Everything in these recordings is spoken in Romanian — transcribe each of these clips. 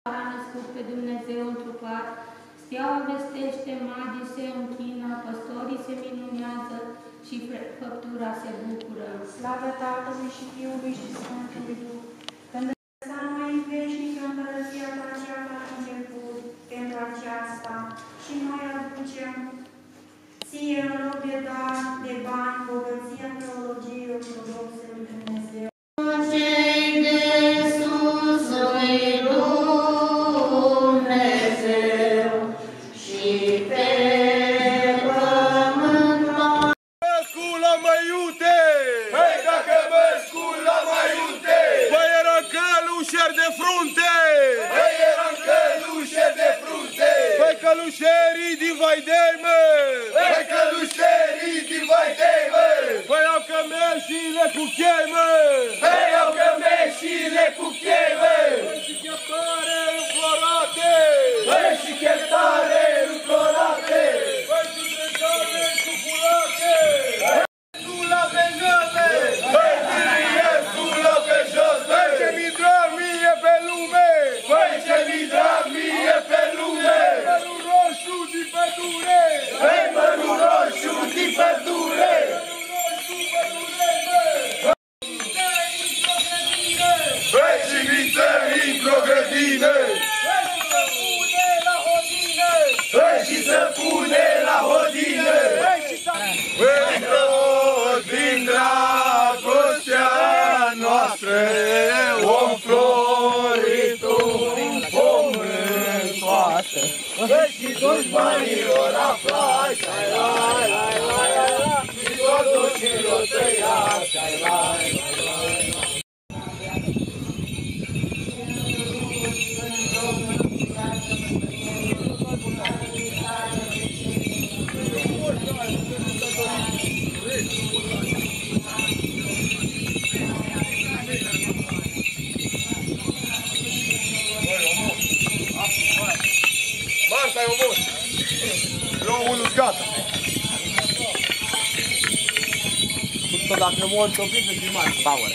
A născut pe Dumnezeu întrupat, steaua vestește, magii se închină, păstorii se minunează și făptura se bucură. Slavă Tatălui și Fiului și Sfântului Duh, când să numai în veșnic împărăția ta cea la început, pentru aceasta și noi aducem ție în loc de dar, de bani, bogăția teologiei ortodoxe lui Dumnezeu. Cei de sus lui Dumnezeu și pe pământ Scula mai iute! Hai dacă mă scula mai iute! Băi eram călușeri de frunte! Băi eram călușeri de frunte! Băi călușerii din Vaidei, mă! Băi călușerii din Vaidei, mă! Băi au cămeșile cu chei, mă! Băi au cămeșile cu chei, mă! Băi și cheptare înflorate! Băi și cheptare înflorate! Băi și trecare cuculate! Scula pe jote! Băi ție scula pe jote! Băi ce mi drag mie pe lume! Băi ce mi drag mie pe lume! Mărul roșu din pădure! Băi mărul roșu din pădure! Băi și viță într-o grădină! Băi și să pune la hodină! Băi tot din dragostea noastră om florit un pământ toată! Băi și dușmanilor aflați, și tot dușilor tăiați, Marta, eu mor. Eu unul gata. Tot dacă mor, te opriți să filmar. Power.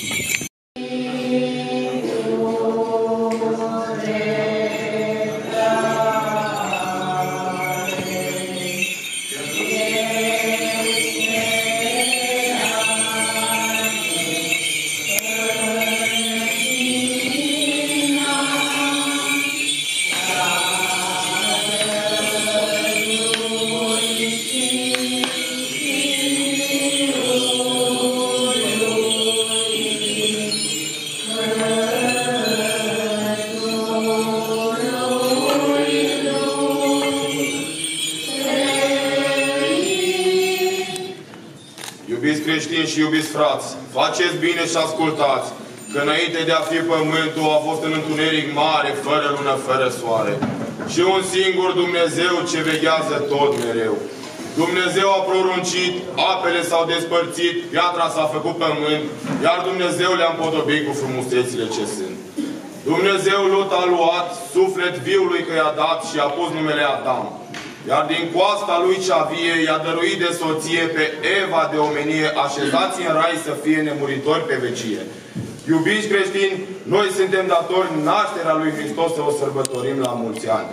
Iubiți creștini și iubiți frați, faceți bine și ascultați, că înainte de a fi pământul a fost în întuneric mare, fără lună, fără soare. Și un singur Dumnezeu ce veghează tot mereu. Dumnezeu a poruncit, apele s-au despărțit, piatra s-a făcut pământ, iar Dumnezeu le-a împodobit cu frumusețile ce sunt. Dumnezeu Lut a luat, suflet viului că i-a dat și a pus numele Adam. Iar din coasta lui cea vie i-a dăruit de soție pe Eva de omenie, așezați în rai să fie nemuritori pe vecie. Iubiți creștini, noi suntem datori nașterea lui Hristos să o sărbătorim la mulți ani.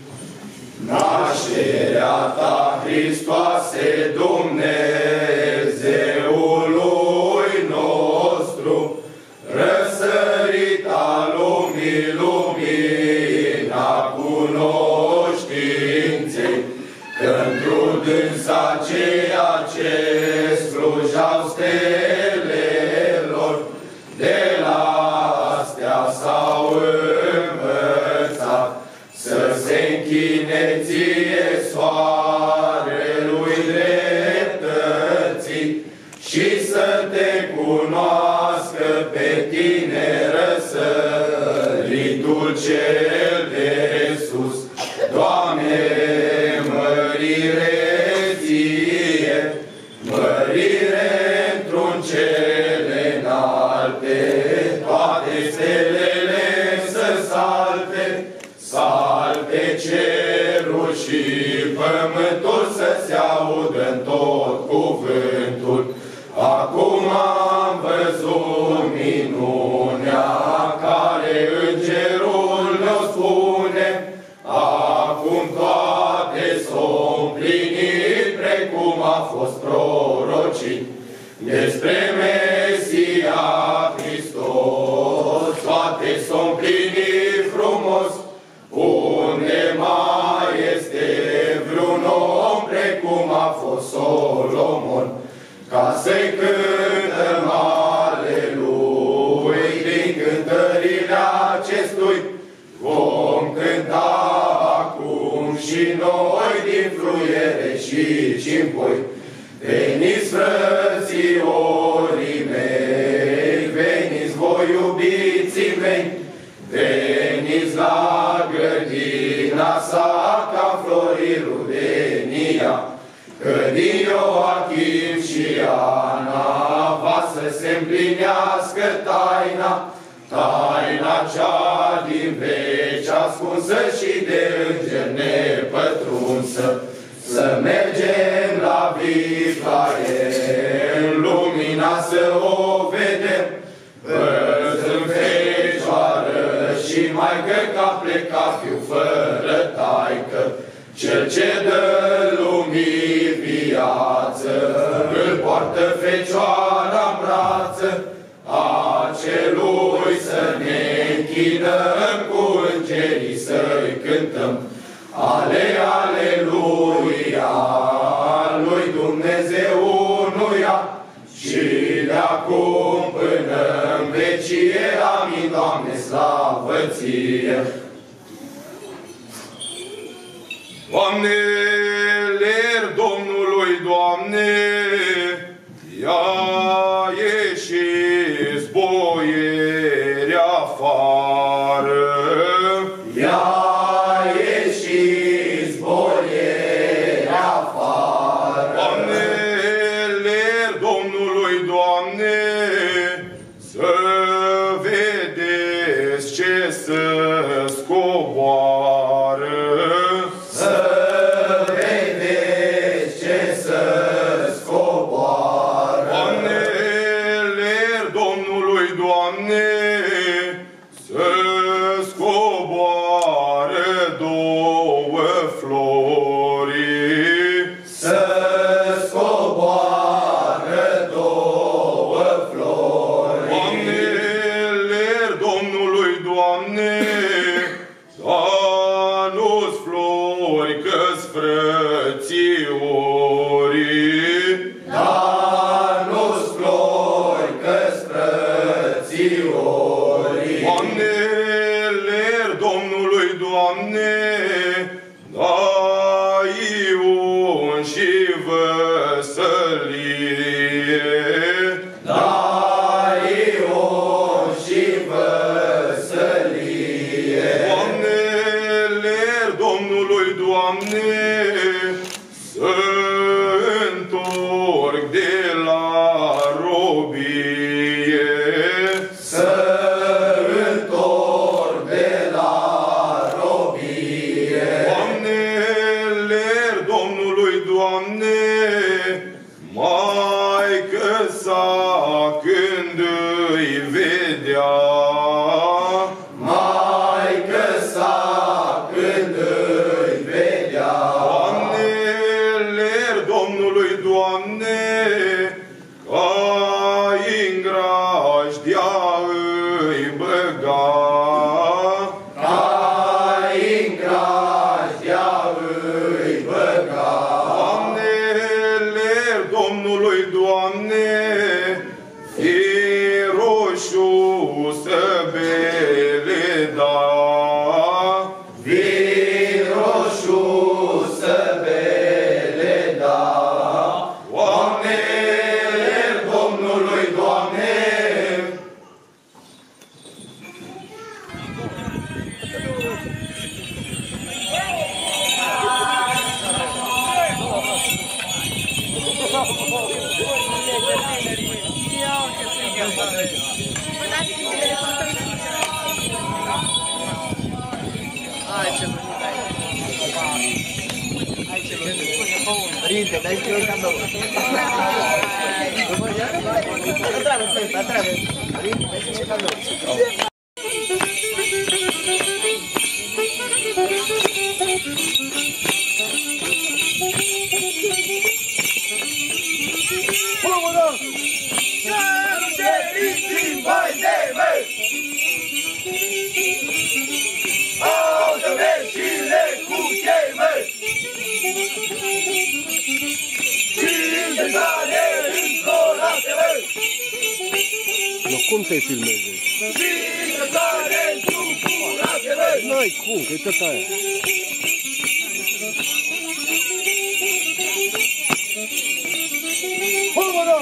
Nașterea ta, Hristoase, Dumnezeului nostru, răsărita lumii, lumina cunoștinței, că-ntr-o dânsa ceea ce slujau stelelor, de la astea s-au învățat, să se închine ție soarelui dreptății și să te cunoască pe tine răsăritul cel de sus. Doamne, mărire ție, mărire într-un cele înalte, toate stelele să salte, salte cerul și pământul să se audă în tot cuvântul. Acum am văzut minunea care îngerul nostru frumos, unde mai este vreun om precum a fost Solomon, ca să-i cântăm alelui din cântările acestui. Vom cânta acum și noi din fluiere și poi. Veniți, frățiorii mei, veniți voi, iubiții mei, veniți la grădina sa ca florii rudenia, că din Ioachim și Ana va să se împlinească taina, taina cea din veci ascunsă și de înger nepătrunsă. Să mergem la Viflaem, lumina să o vedem, văzând Fecioară și Maică ca pleca fiu fără taică. Cel ce dă lumii viață, îl poartă Fecioara-n brață, acelui să ne închinăm, cu îngerii să-i cântăm. Ale, aleluia, lui Dumnezeu unuia, și de acum până în vecie, amin, Doamne, slavă ție. Doamne, ler Domnului, Doamne, ia ieșiți boieri afară. Ia ieșiți boieri afară. Doamne, ler Domnului, Doamne, să vedeți ce să scoboară. Să vedeți ce să scoboară. Doamne, ler Domnului, Doamne, să scoboară două flori. Să scoboară două flori. Doamne, ler Domnului, Doamne, da-nu-ți flori că-s frățiorii. Da-nu-ți flori că-s frățiorii. Doamne, ler Domnului, Doamne, dai un și văsălie. Dai un și văsălie. Doamne, ler Domnului, Doamne, să întorc de la robie. Să întorc de la robie. Doamne, ler Domnului, Doamne, Maică sa când îi vedea. Maică sa când îi vedea. Doamne, ler Domnului, Doamne, ca-i în grajdea îi băga. Ca-i în grajdea îi băga. Doamne, ler Domnului, Doamne, fii roșu să beleda. Fii roșu să beleda. Doamne, ler Domnului, Doamne, Părinte, dai și eu cadou. Atrás, Părinte, dai și eu cadou. care încolate, băi! Nu, cum să-i filmeze? Cine care încolate, băi! N-ai cum, că-i tot aia. Humără!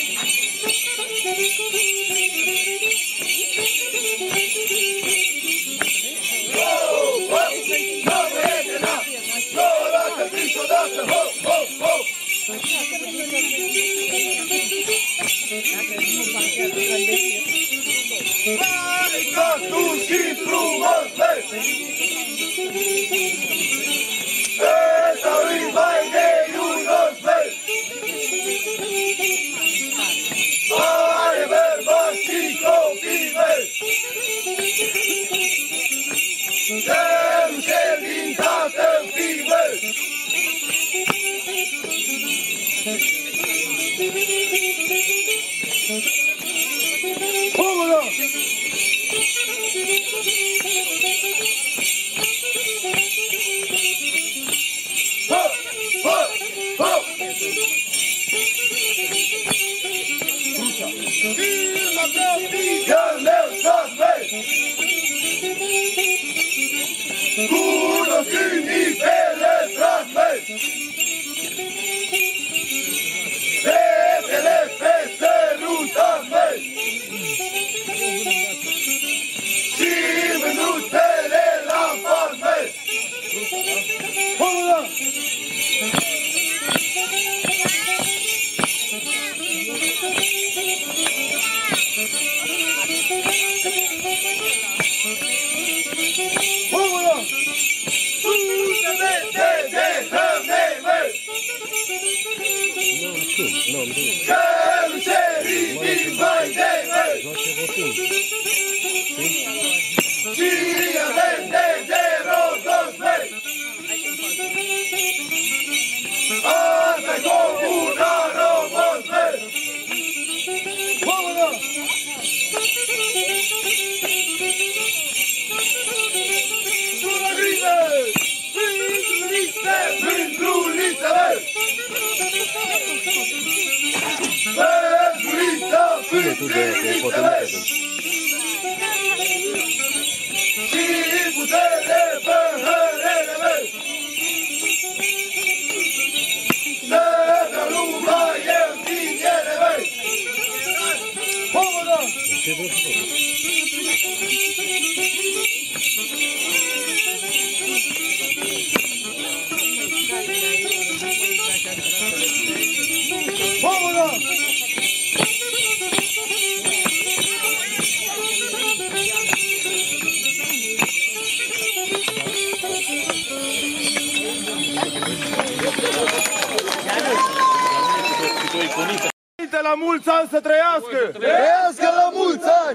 La mulți ani să trăiască! Trăiască la mulți ani!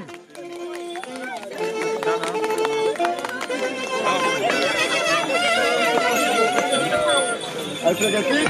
Ai pregătit?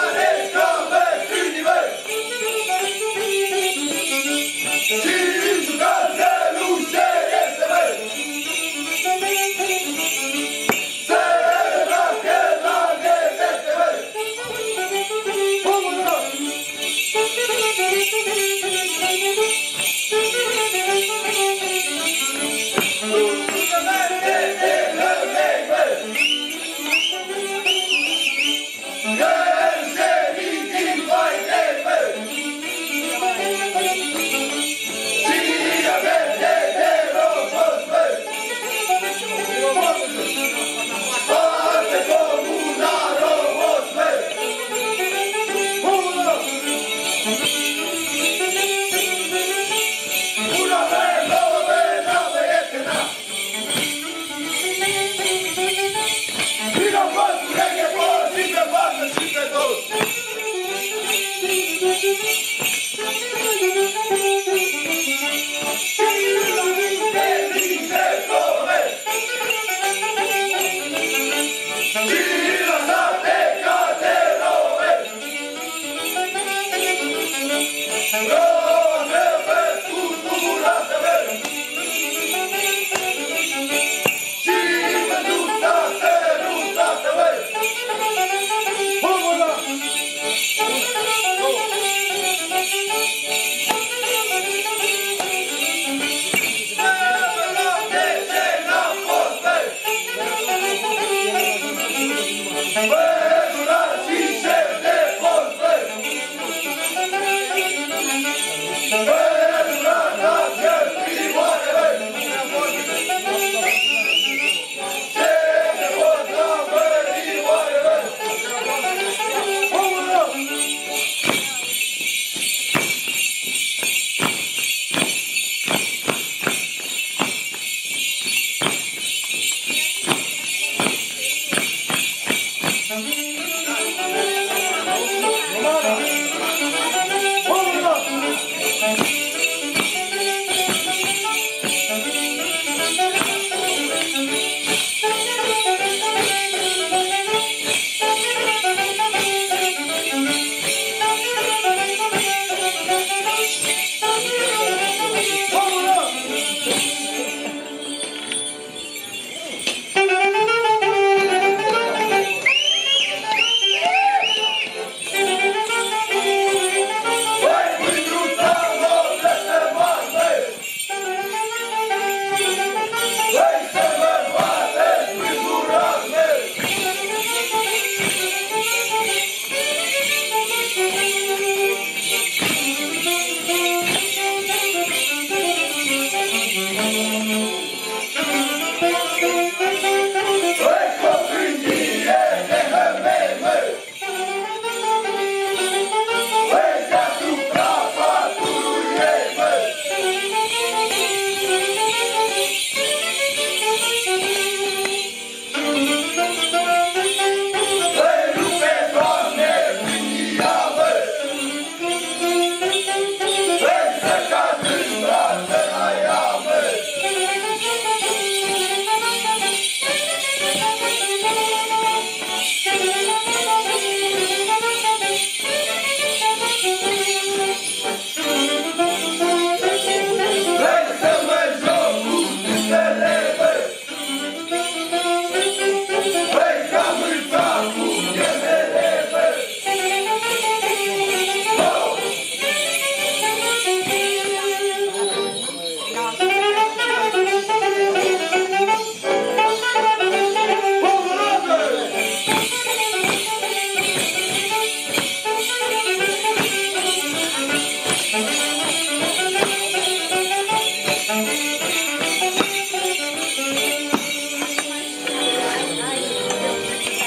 Cine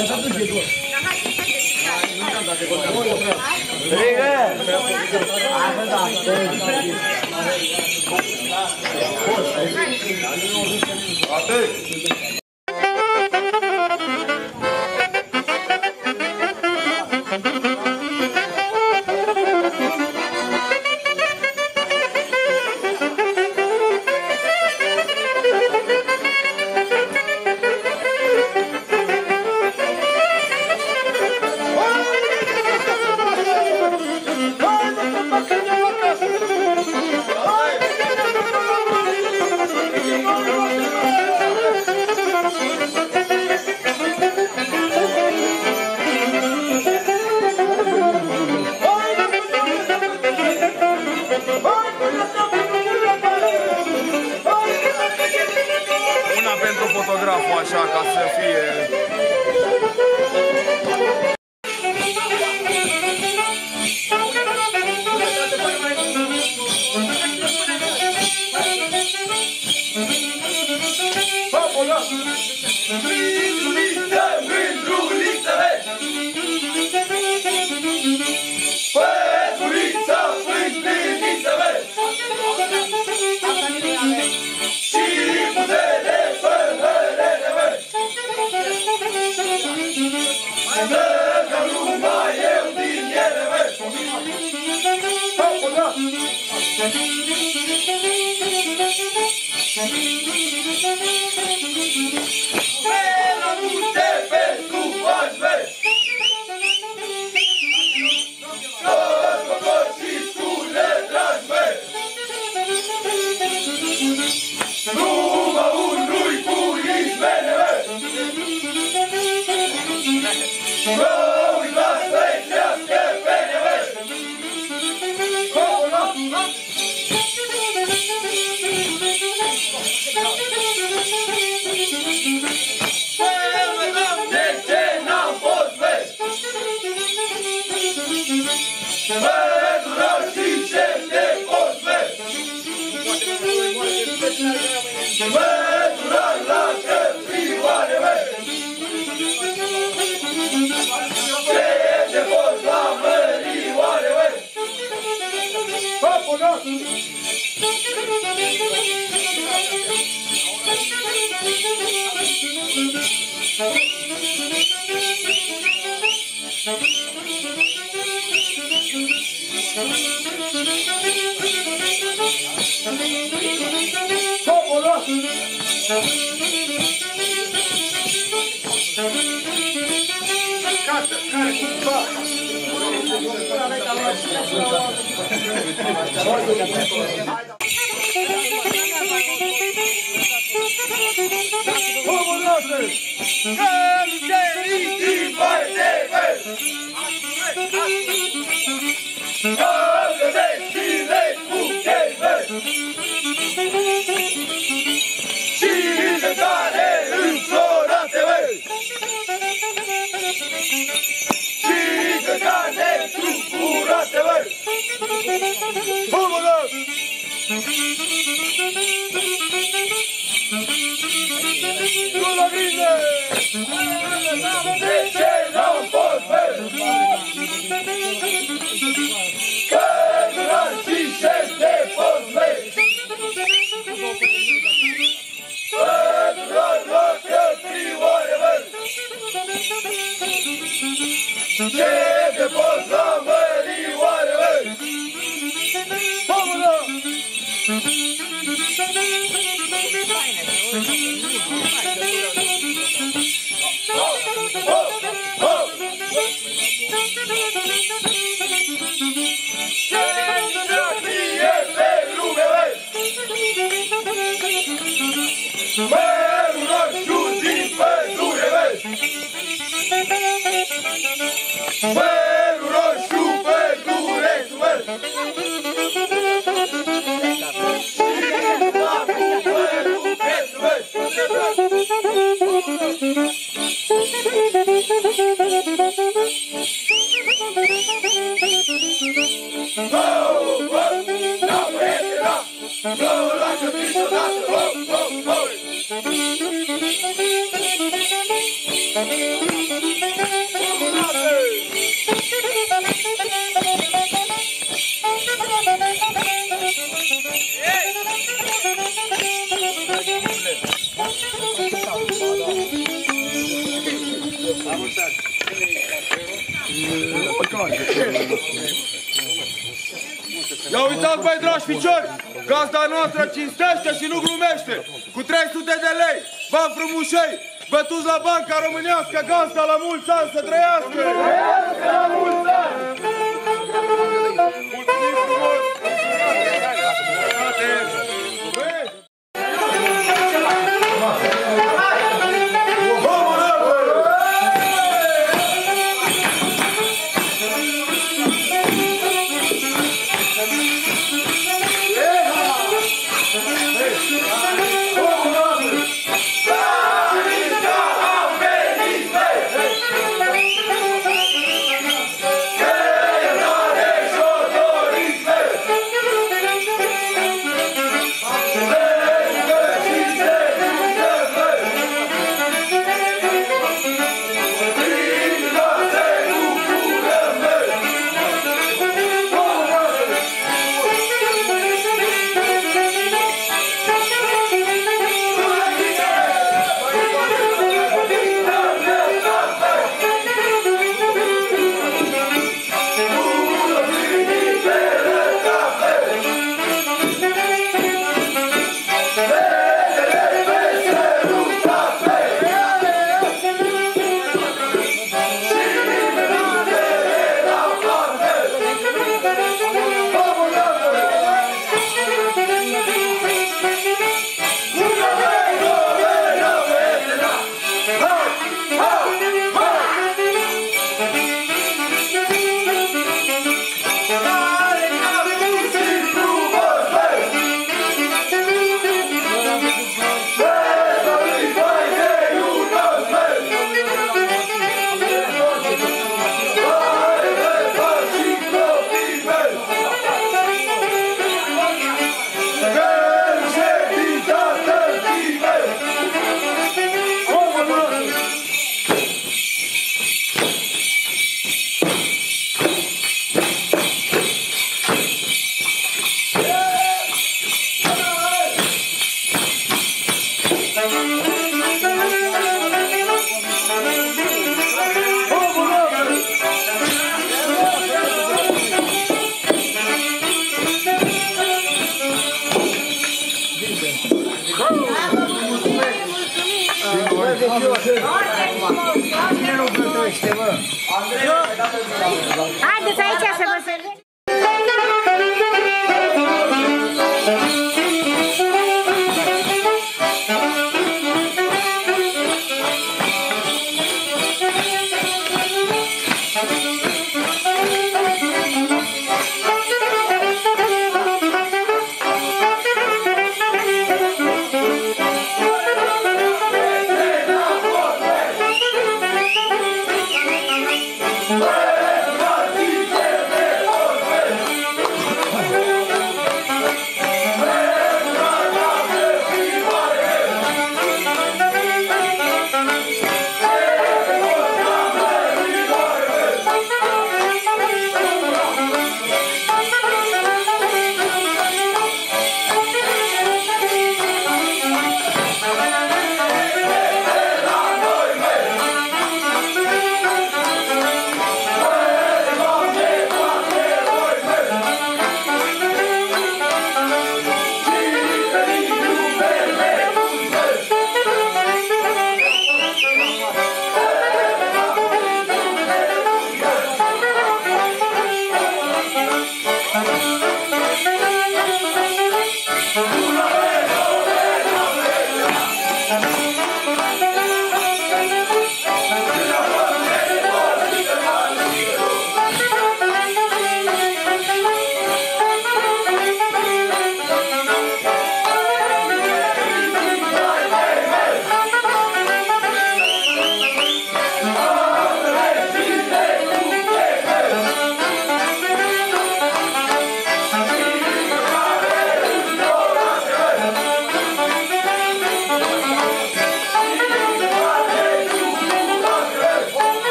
Una pentru fotograful așa, ca să fie... Mândruliță, mândruliță, păduliță, mândruliță, și buzele, păhărele, să numai eu din ele, multe pentru faci, toți și scule dragi, numai cu izmene, mă uitați să-i crească pene, de ce n-am fost, pădurar și șef de post, pădurar la căprioare, șef de post la mărioare, Thank you. Ia uitați, băi, dragi ficiori, gazda noastră cinstește și nu glumește. Cu 300 de lei, bani frumușei, bătuți la banca românească, gazda la mulți ani să trăiască! Trăiască la mulți ani! Mulțumim frumos! Haideți aici să vă serviți! Hey!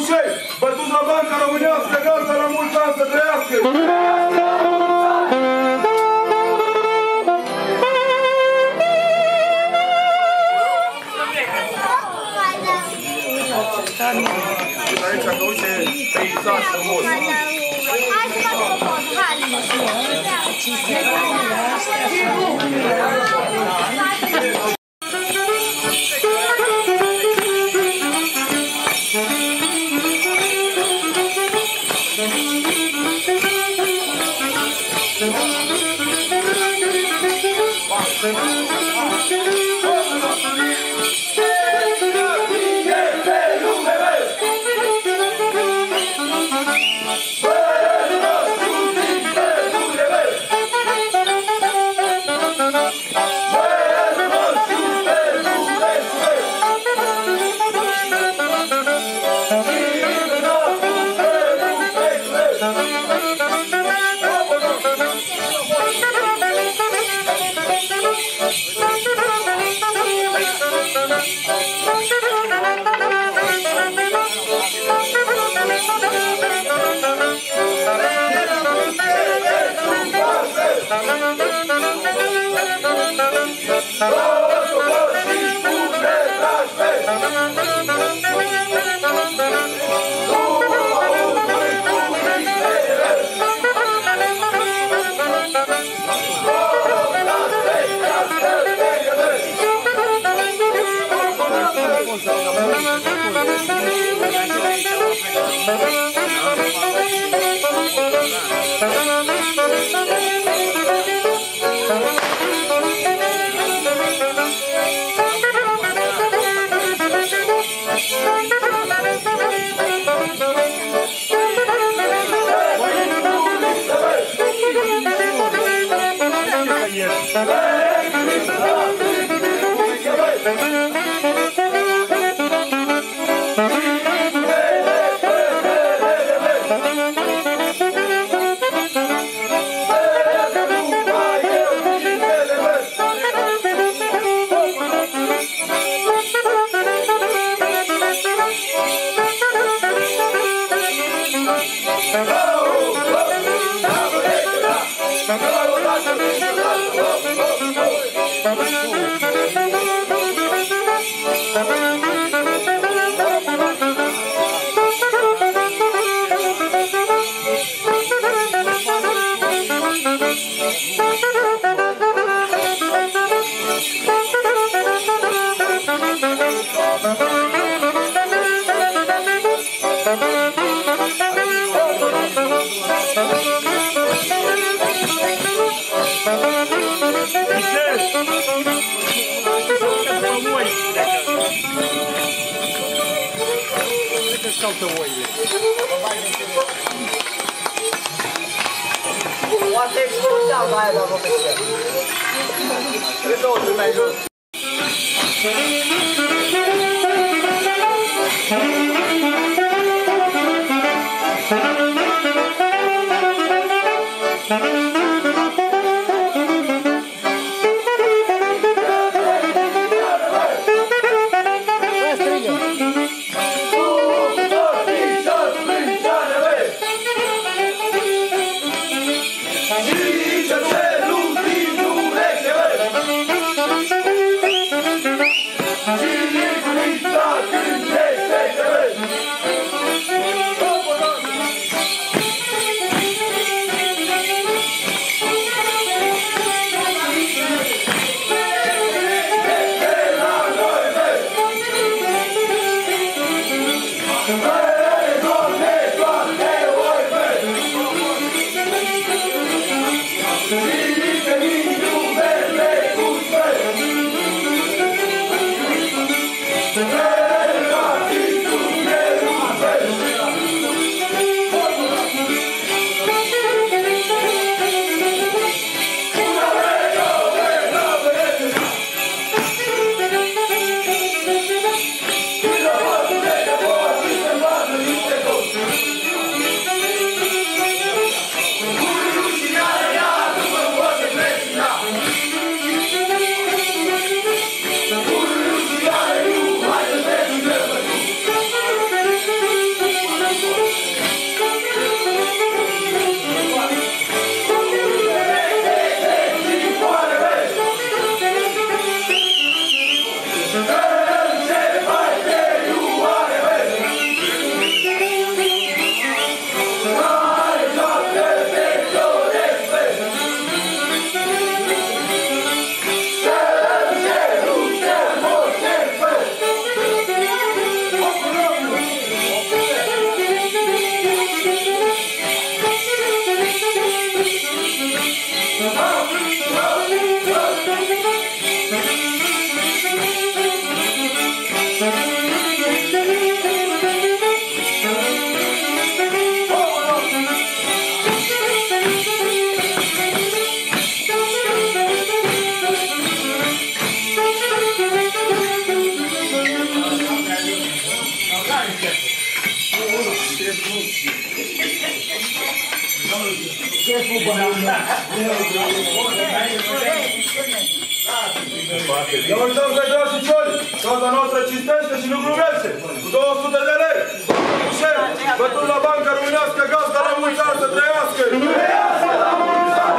Călușei, bătuți la banca românească, gata, la mulți ani să trăiască! Aici, că uite, peisaj frumos. Hai să facem o poză, Poate explodeau la aia la România. Cred că o să mai jos. Vă mulțumim pe toți și cioli! Cauza noastră cinstește și nu glumește! Cu 200 de lei! Ușer! Bătut la bancă românească, gazda la mulți ani să trăiască! Trăiască la mulți ani!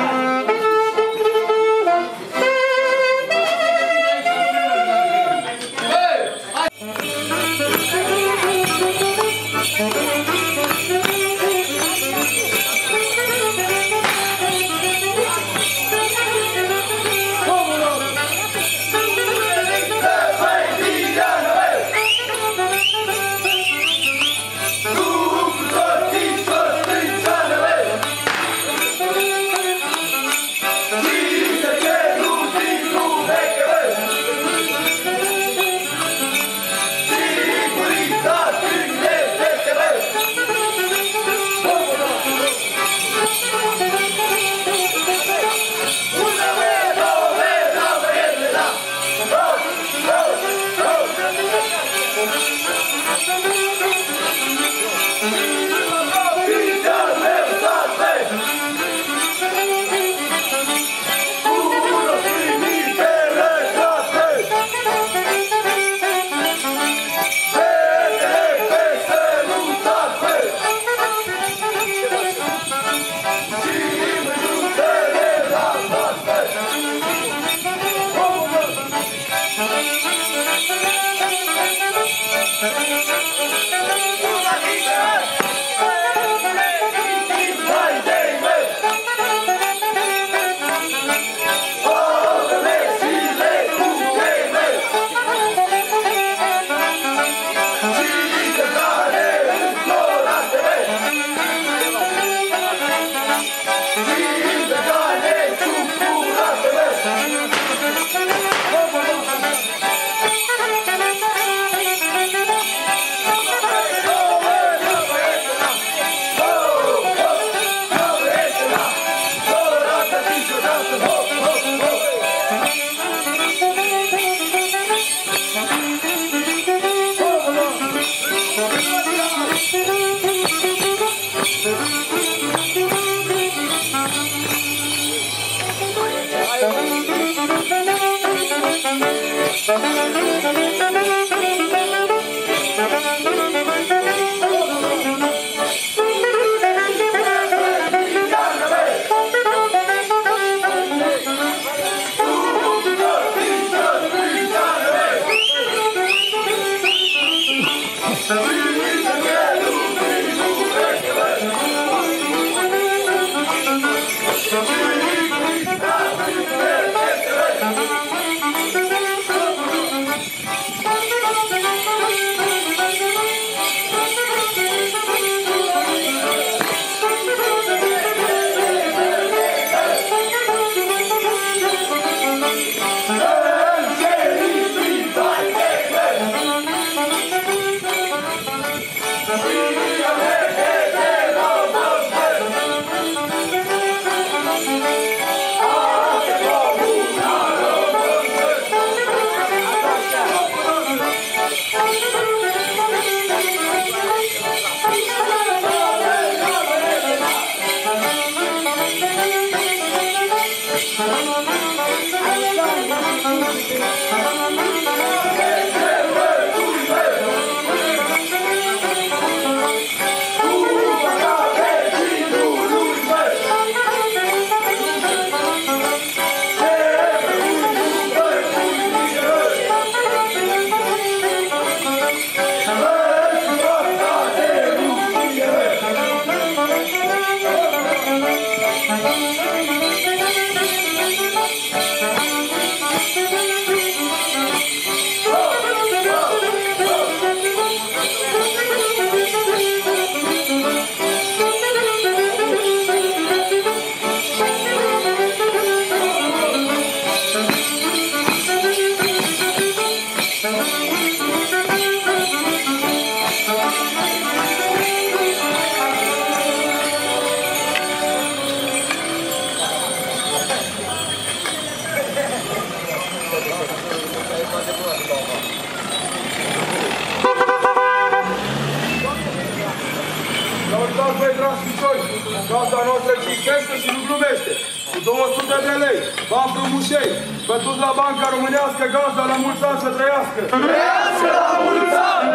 dragi piciori, gazda noastră cinstește și nu glumește. Cu 200 de lei, bani frumușei, bătuți la banca românească, gazda la mulți ani să trăiască! Trăiască la mulți ani!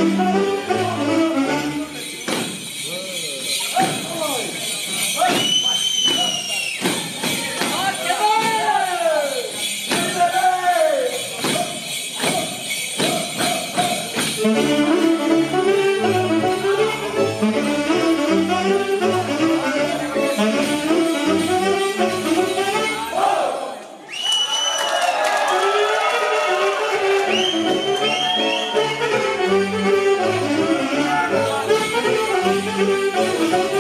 Thank you.